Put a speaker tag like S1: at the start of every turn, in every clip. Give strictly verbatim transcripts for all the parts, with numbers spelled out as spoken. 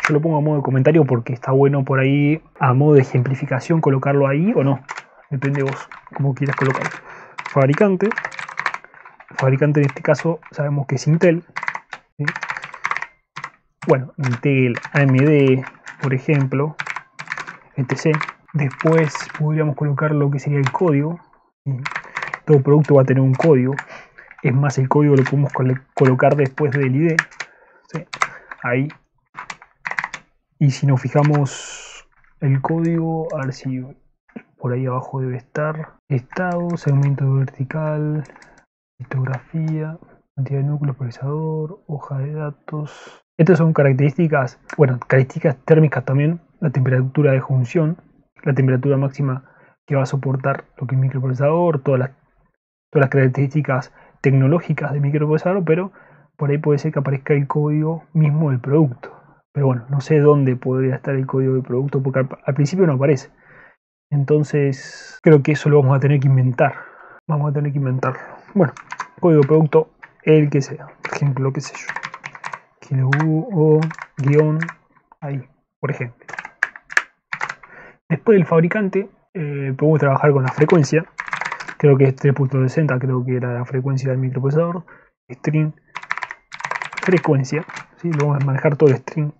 S1: Yo lo pongo a modo de comentario porque está bueno por ahí, a modo de ejemplificación, colocarlo ahí o no. Depende de vos, cómo quieras colocarlo. Fabricante. Fabricante en este caso sabemos que es Intel. ¿Sí? Bueno, Intel, A M D, por ejemplo, etcétera. Después podríamos colocar lo que sería el código. ¿Sí? Todo producto va a tener un código. Es más, el código lo podemos colocar después del I D. ¿Sí? Ahí. Y si nos fijamos el código, a ver si por ahí abajo debe estar. Estado, segmento vertical, litografía, cantidad de núcleos, procesador, hoja de datos. Estas son características, bueno, características térmicas también, la temperatura de junción, la temperatura máxima que va a soportar lo que es el microprocesador, todas las, todas las características tecnológicas del microprocesador, pero por ahí puede ser que aparezca el código mismo del producto. Pero bueno, no sé dónde podría estar el código del producto porque al, al principio no aparece. Entonces creo que eso lo vamos a tener que inventar. Vamos a tener que inventarlo. Bueno, código de producto, el que sea. Por ejemplo, qué sé yo. Kilo o guión ahí, por ejemplo. Después del fabricante, eh, podemos trabajar con la frecuencia. Creo que es tres punto sesenta, creo que era la frecuencia del microprocesador. String, frecuencia. ¿Sí? Lo vamos a manejar todo el string.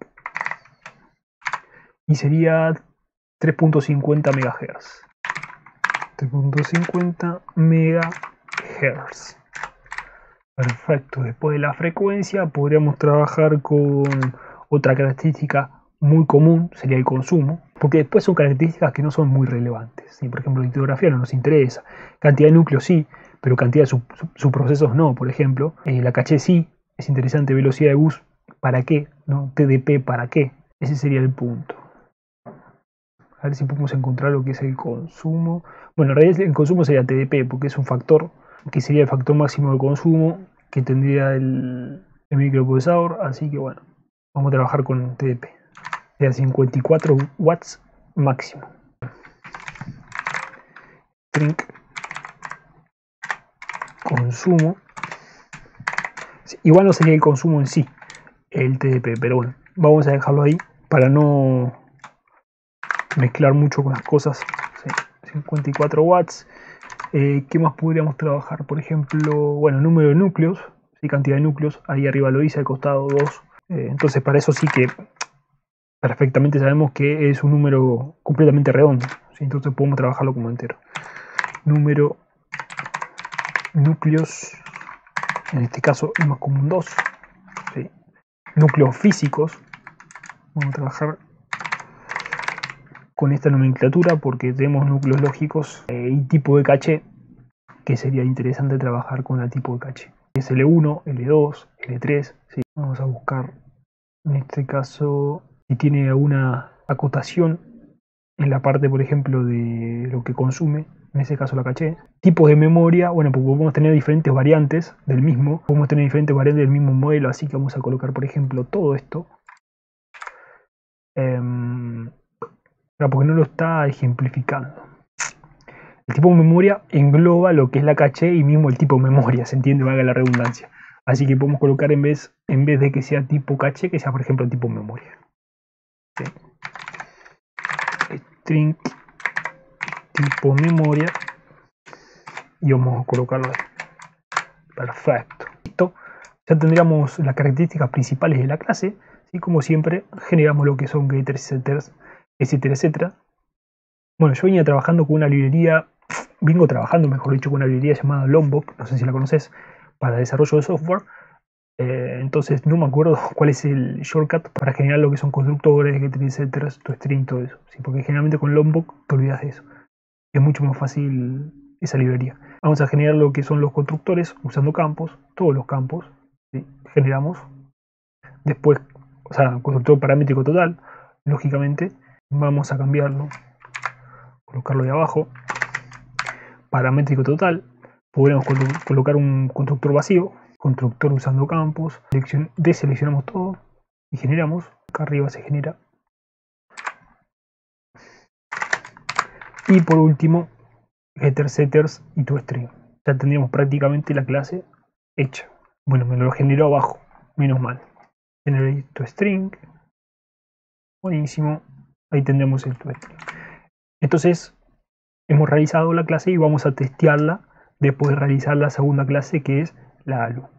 S1: Y sería tres punto cincuenta megahertz. tres punto cincuenta megahertz. Perfecto. Después de la frecuencia podríamos trabajar con otra característica muy común, sería el consumo, porque después son características que no son muy relevantes. ¿Sí? Por ejemplo, la litografía no nos interesa, cantidad de núcleos sí, pero cantidad de sub, sub, subprocesos no, por ejemplo. Eh, la caché sí, es interesante, velocidad de bus, ¿para qué? ¿No? T D P, ¿para qué? Ese sería el punto. A ver si podemos encontrar lo que es el consumo. Bueno, en realidad el consumo sería T D P, porque es un factor que sería el factor máximo de consumo que tendría el, el microprocesador. Así que bueno, vamos a trabajar con T D P. Sería cincuenta y cuatro watts máximo. String consumo. Igual no sería el consumo en sí, el T D P, pero bueno, vamos a dejarlo ahí para no mezclar mucho con las cosas. Sí, cincuenta y cuatro watts. Eh, ¿Qué más podríamos trabajar? Por ejemplo, bueno, número de núcleos, ¿sí? Cantidad de núcleos, ahí arriba lo dice, al costado dos. Eh, entonces para eso sí que perfectamente sabemos que es un número completamente redondo, ¿sí? Entonces podemos trabajarlo como entero. Número núcleos, en este caso es más común dos. ¿Sí? Núcleos físicos, vamos a trabajar con esta nomenclatura porque tenemos núcleos lógicos eh, y tipo de caché, que sería interesante trabajar con el tipo de caché. Es L uno, L dos, L tres. ¿Sí? Vamos a buscar, en este caso, si tiene alguna acotación en la parte, por ejemplo, de lo que consume, en ese caso la caché. Tipos de memoria, bueno, pues podemos tener diferentes variantes del mismo, podemos tener diferentes variantes del mismo modelo, así que vamos a colocar, por ejemplo, todo esto. Eh, porque no lo está ejemplificando. El tipo de memoria engloba lo que es la caché y mismo el tipo de memoria, ¿se entiende? Valga la redundancia. Así que podemos colocar en vez, en vez de que sea tipo caché, que sea por ejemplo tipo memoria. ¿Sí? String tipo memoria y vamos a colocarlo ahí. Perfecto. Listo. Ya tendríamos las características principales de la clase. Y como siempre, generamos lo que son getters, setters, etcétera, etcétera. Bueno, yo venía trabajando con una librería, vengo trabajando, mejor dicho, con una librería llamada Lombok, no sé si la conoces, para desarrollo de software. Eh, entonces no me acuerdo cuál es el shortcut para generar lo que son constructores, getters, etcétera, tu string, todo eso. ¿Sí? Porque generalmente con Lombok te olvidas de eso. Es mucho más fácil esa librería. Vamos a generar lo que son los constructores usando campos, todos los campos. ¿Sí? Generamos. Después, o sea, constructor paramétrico total, lógicamente, vamos a cambiarlo, colocarlo de abajo. Paramétrico total, podríamos colocar un constructor vacío, constructor usando campos, deseleccionamos todo y generamos. Acá arriba se genera. Y por último, getters, setters y toString. Ya tendríamos prácticamente la clase hecha. Bueno, me lo generó abajo, menos mal. Generate toString, Buenísimo. Ahí tendremos el tutorial. Entonces, hemos realizado la clase y vamos a testearla después de realizar la segunda clase, que es la A L U.